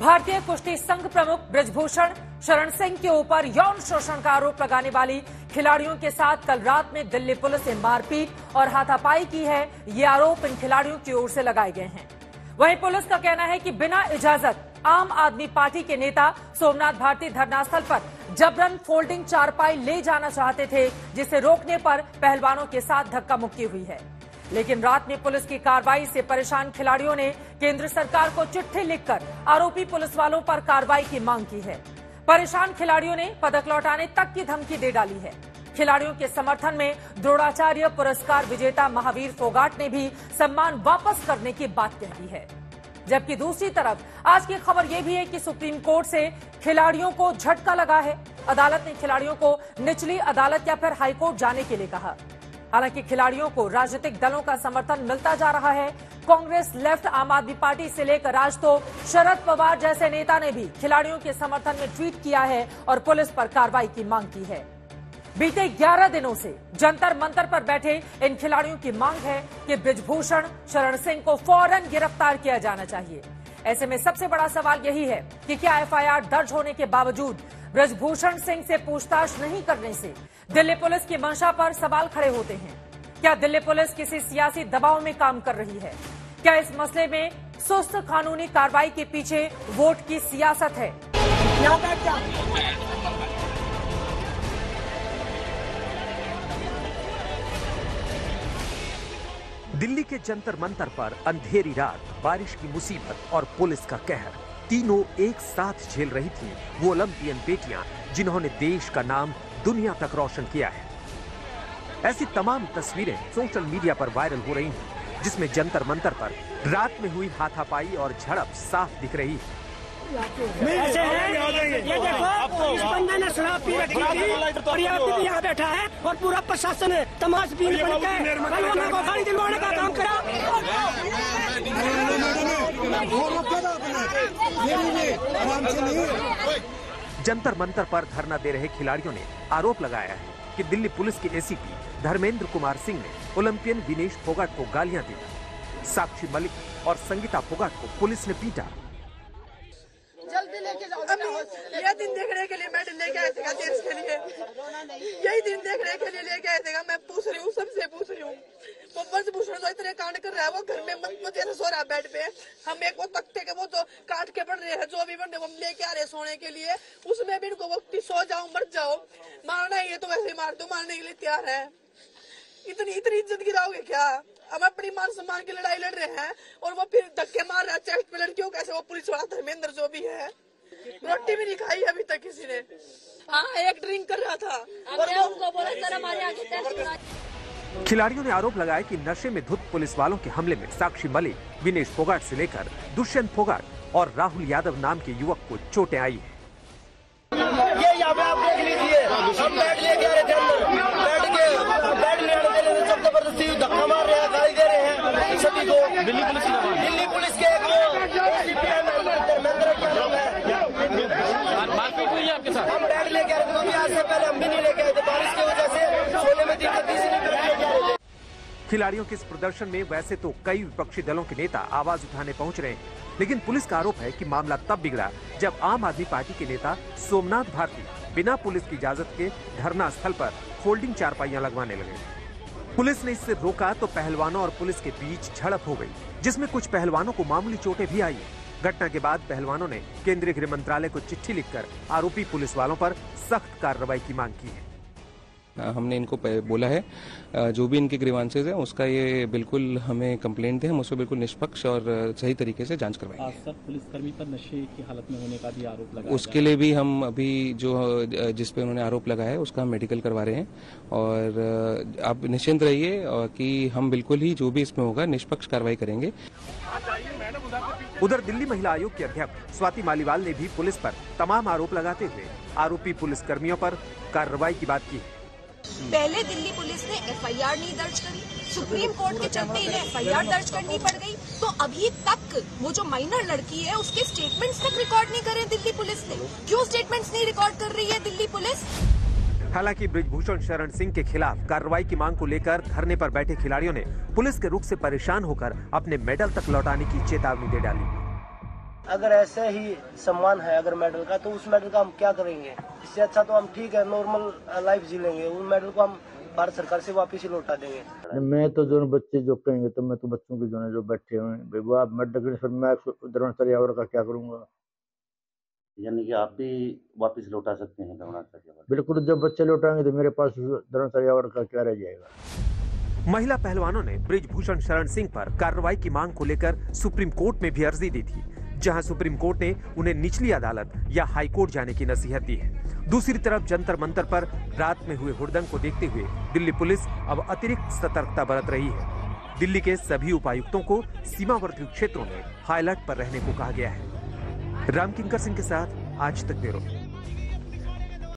भारतीय कुश्ती संघ प्रमुख बृजभूषण शरण सिंह के ऊपर यौन शोषण का आरोप लगाने वाली खिलाड़ियों के साथ कल रात में दिल्ली पुलिस ने मारपीट और हाथापाई की है। ये आरोप इन खिलाड़ियों की ओर से लगाए गए हैं। वहीं पुलिस का कहना है कि बिना इजाजत आम आदमी पार्टी के नेता सोमनाथ भारती धरनास्थल पर जबरन फोल्डिंग चारपाई ले जाना चाहते थे, जिसे रोकने पर पहलवानों के साथ धक्का मुक्की हुई है। लेकिन रात में पुलिस की कार्रवाई से परेशान खिलाड़ियों ने केंद्र सरकार को चिट्ठी लिखकर आरोपी पुलिस वालों पर कार्रवाई की मांग की है। परेशान खिलाड़ियों ने पदक लौटाने तक की धमकी दे डाली है। खिलाड़ियों के समर्थन में द्रोणाचार्य पुरस्कार विजेता महावीर फोगाट ने भी सम्मान वापस करने की बात कह दी है। जबकि दूसरी तरफ आज की खबर यह भी है कि सुप्रीम कोर्ट से खिलाड़ियों को झटका लगा है। अदालत ने खिलाड़ियों को निचली अदालत या फिर हाईकोर्ट जाने के लिए कहा। हालांकि खिलाड़ियों को राजनीतिक दलों का समर्थन मिलता जा रहा है। कांग्रेस, लेफ्ट, आम आदमी पार्टी से लेकर आज तो शरद पवार जैसे नेता ने भी खिलाड़ियों के समर्थन में ट्वीट किया है और पुलिस पर कार्रवाई की मांग की है। बीते 11 दिनों से जंतर मंतर पर बैठे इन खिलाड़ियों की मांग है कि बृजभूषण शरण सिंह को फौरन गिरफ्तार किया जाना चाहिए। ऐसे में सबसे बड़ा सवाल यही है कि क्या एफआईआर दर्ज होने के बावजूद बृजभूषण सिंह से पूछताछ नहीं करने से दिल्ली पुलिस की मंशा पर सवाल खड़े होते हैं। क्या दिल्ली पुलिस किसी सियासी दबाव में काम कर रही है? क्या इस मसले में सुस्त कानूनी कार्रवाई के पीछे वोट की सियासत है? दिल्ली के जंतर मंतर पर अंधेरी रात, बारिश की मुसीबत और पुलिस का कहर, तीनों एक साथ झेल रही थी वो ओलंपियन बेटियां जिन्होंने देश का नाम दुनिया तक रोशन किया है। ऐसी तमाम तस्वीरें सोशल मीडिया पर वायरल हो रही हैं, जिसमें जंतर मंतर पर रात में हुई हाथापाई और झड़प साफ दिख रही है। ऐसे है, ये देखो इस बंदे ने शराब पी रखी थी और यहाँ बैठा है और पूरा प्रशासन है तमाशबीन बनकर पहलवानों को गाड़ी दिलवाने का काम करा। जंतर मंतर पर धरना दे रहे खिलाड़ियों ने आरोप लगाया है कि दिल्ली पुलिस के एसीपी धर्मेंद्र कुमार सिंह ने ओलंपियन विनेश फोगाट को गालियां दी। साक्षी मलिक और संगीता फोगाट को पुलिस ने पीटा। जल्दी लेके जाओ। ये दिन देखने के लिए मेडल लेके आए थे देश के लिए, यही दिन देखने के लिए लेके आए थे। मैं पूछ रही हूँ, सबसे पूछ रही हूँ, वो बृजभूषण तो इतने कांड कर रहा है, वो घर में मत सो रहा बेड पे। हम एक वो तख्ते के वो तो काट के पड़ रहे हैं, जो भी बन रहे वो लेके आ रहे सोने के लिए, उसमें भी इनको वो सो जाओ मर जाओ, मारना ही है तो वैसे ही मार दो, मारने के लिए तैयार है। इतनी इज्जत गिराओगे क्या? हम अपनी मान सम्मान की लड़ाई लड़ रहे हैं और वो फिर धक्के मार रहा है चेस्ट पे लड़कियों। कैसे वो पुलिस वाला धर्मेंद्र जो भी है, रोटी भी नहीं खाई अभी तक किसी ने। हाँ, एक ड्रिंक कर रहा था और वो उनको बोला सर हमारे आगे टेस्ट। खिलाड़ियों ने आरोप लगाया कि नशे में धुत पुलिस वालों के हमले में साक्षी मलिक, विनेश फोगाट से लेकर दुष्यंत फोगाट और राहुल यादव नाम के युवक को चोटें आई है। ये यहाँ पे आप देख लीजिए, हम बैठ लेके आ रहे थे अंदर, बैठ ले आने के लिए जबरदस्ती धक्का मार रहे हैं, गाली दे रहे हैं सभी को। दिल्ली पुलिस के मारपीट हुई है आपके साथ? हम बैठ लेके आ रहे थे, क्योंकि आज से पहले हम भी नहीं लेके आए थे, बारिश की वजह से सोने में दिक्कत थी, इसलिए बैठ लेके आ रहे थे। खिलाड़ियों के इस प्रदर्शन में वैसे तो कई विपक्षी दलों के नेता आवाज उठाने पहुंच रहे हैं, लेकिन पुलिस का आरोप है कि मामला तब बिगड़ा जब आम आदमी पार्टी के नेता सोमनाथ भारती बिना पुलिस की इजाजत के धरना स्थल पर फोल्डिंग चारपाइयां लगवाने लगे। पुलिस ने इससे रोका तो पहलवानों और पुलिस के बीच झड़प हो गई, जिसमें कुछ पहलवानों को मामूली चोटें भी आई। घटना के बाद पहलवानों ने केंद्रीय गृह मंत्रालय को चिट्ठी लिखकर आरोपी पुलिस वालों पर सख्त कार्रवाई की मांग की है। हमने इनको बोला है जो भी इनके ग्रीवांसेस हैं उसका ये बिल्कुल हमें कंप्लेंट दें, हम उसको बिल्कुल निष्पक्ष और सही तरीके से जांच करवाएंगे। सर, पुलिसकर्मी पर नशे की हालत में होने का भी आरोप लगा, उसके लिए भी हम अभी जो जिस पे उन्होंने आरोप लगाया है उसका हम मेडिकल करवा रहे हैं और आप निश्चिंत रहिए कि हम बिल्कुल ही जो भी इसमें होगा निष्पक्ष कार्रवाई करेंगे। उधर दिल्ली महिला आयोग के अध्यक्ष स्वाति मालीवाल ने भी पुलिस पर तमाम आरोप लगाते हुए आरोपी पुलिसकर्मियों पर कार्रवाई की बात की। पहले दिल्ली पुलिस ने एफआईआर नहीं दर्ज करी, सुप्रीम कोर्ट के चलते इन्हें एफआईआर दर्ज करनी पड़ गई, तो अभी तक वो जो माइनर लड़की है उसके स्टेटमेंट्स तक रिकॉर्ड नहीं करे दिल्ली पुलिस ने। क्यों स्टेटमेंट्स नहीं रिकॉर्ड कर रही है दिल्ली पुलिस? हालांकि बृजभूषण शरण सिंह के खिलाफ कार्रवाई की मांग को लेकर धरने पर बैठे खिलाड़ियों ने पुलिस के रुख से परेशान होकर अपने मेडल तक लौटाने की चेतावनी दे डाली। अगर ऐसे ही सम्मान है अगर मेडल का, तो उस मेडल का हम क्या करेंगे? इससे अच्छा तो हम ठीक है नॉर्मल लाइफ जी लेंगे, उस मेडल को हम भारत सरकार से वापस ही लौटा देंगे। मैं तो जो बच्चे जो कहेंगे तो मैं तो बच्चों के जो बैठे हुए हैं वो आप मेडल, फिर मैं द्रोणाचार्य अवार्ड का क्या करूंगा? यानी कि आप भी वापस लौटा सकते हैं द्रोणाचार्य अवार्ड? बिल्कुल, जब बच्चे लौटाएंगे तो मेरे पास द्रोणाचार्य अवार्ड का क्या रह जाएगा। महिला पहलवानों ने बृजभूषण शरण सिंह पर कार्रवाई की मांग को लेकर सुप्रीम कोर्ट में भी अर्जी दी थी, जहां सुप्रीम कोर्ट ने उन्हें निचली अदालत या हाई कोर्ट जाने की नसीहत दी है। दूसरी तरफ जंतर मंतर पर रात में हुए हुड़दंग को देखते हुए दिल्ली पुलिस अब अतिरिक्त सतर्कता बरत रही है। दिल्ली के सभी उपायुक्तों को सीमावर्ती क्षेत्रों में हाई अलर्ट पर रहने को कहा गया है। रामकिंकर सिंह के साथ आज तक ब्यूरो।